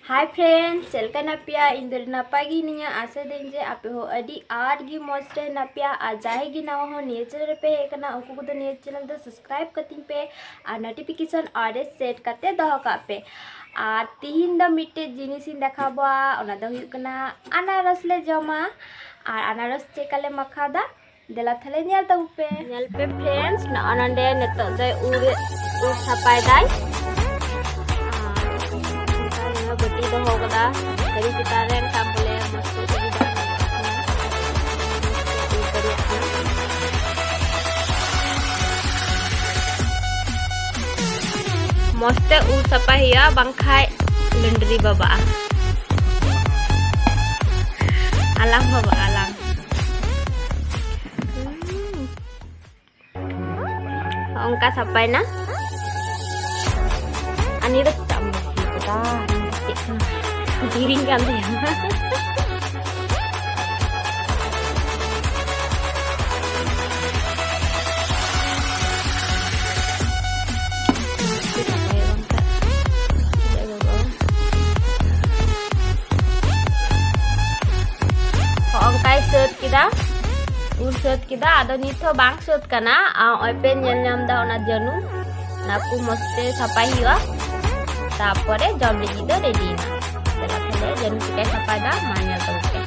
Hi friends चलका नापिया इन नापागी निया आशा दिन जे आपे हो अडी आर गी मौजरे नापिया आ जाएगी ना हो निये चैनल पे एकना उनको को निये चैनल दो सब्सक्राइब कतिं पे आ नोटिफिकेशन ऑल सेट करते दहो का पे आ तीन द मिटे जिनिस इन देखाबा ओना द हुयु कना अनारस ले जमा आ अनारस चेकाले मखादा देला थले नेल पे फ्रेंड्स ना नंदे नेतो दे उर सपाय दाई बटी दो होगा dari kita ren boleh masuk ke moste usapa ya bangkai laundry baba alam baba alam ongka sampai na ani dah tak kita giring kan ya. Ongkai set kita urset kita ada nito bang set kana open nyam da ona janu naku moste sapai hiwa tapore jam lagi do ready na telah tele janu kita sapai da manya toke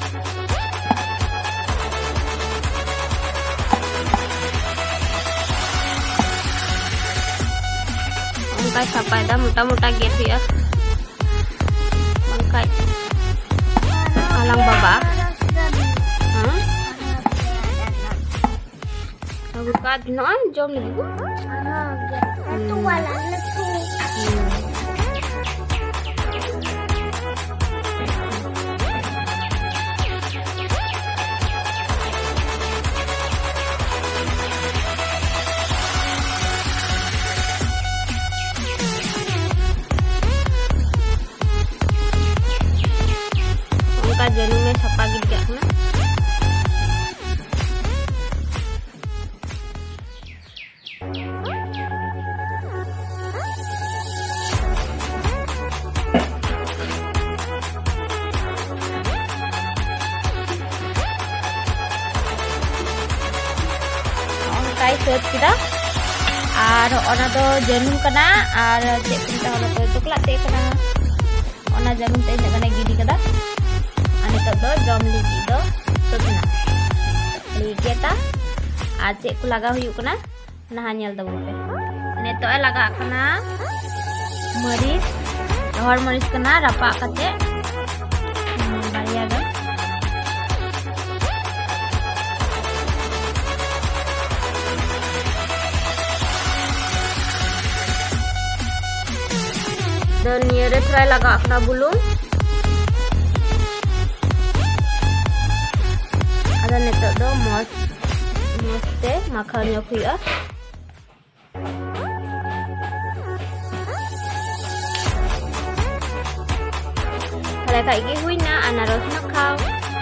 ongkai sapai da muta-muta gitu ya ongkai alang baba buka non jom lagi bu itu wala letu ongka janu में सपा गिर गया ना set kita ar ona do janum kana ar che pinta ona to coklat te kana ona janum te kana gidi kada ani to do jom ligi do sotna ligi ta ar che ku laga huyu kana na hanyal do pe ne to laga kana maris rohor maris kana rapa kate bariya do dan niere try laga kena bulung ada neto do moste makannya kuya kalau kayak gini huina anaros nakau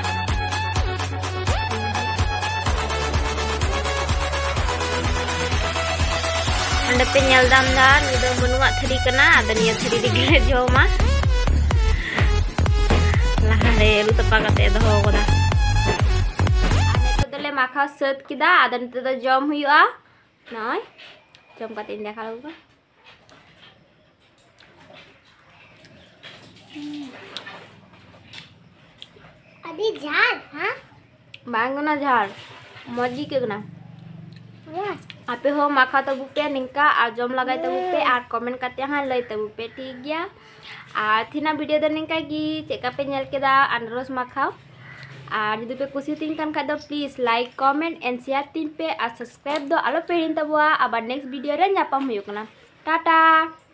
anda penyal dan itu menuak tadi kena dan ya tadi digeret jauh mah lah deh lu sepakat ya dah ho dah ane itu dole makha set kita dan itu jom huya noi jom katin dia kalau apa adi jal ha banguna jal moji ke kena आपे हो माखा तबु पे निंका आ जम लगाई तबु पे आ comment करते हाँ लई तबु पे ठीक गया आ थीना वीडियो द निंका गी चेका पे नेल केदा अनारस माखा आ जदि पे कुसी तीन कान खा दो please like comment and share तीन पे आ सब्सक्राइब दो आलो पे हिन तबुआ अब नेक्स्ट वीडियो रे न्यापाम हुयुकना टाटा।